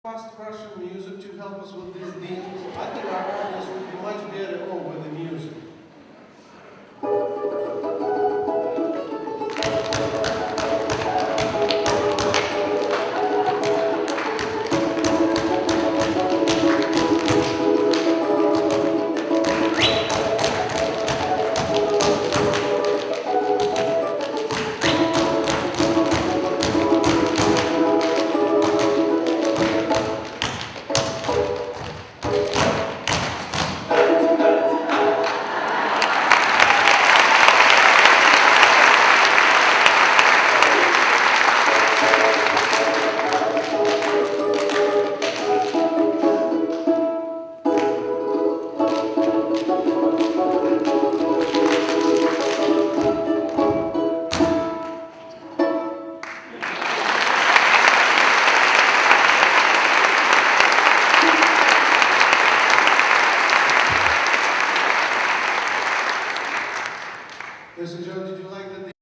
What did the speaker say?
fast Russian music to help us with this thing. I think our audience would be much better off with the music. Ladies and gentlemen, did you like that?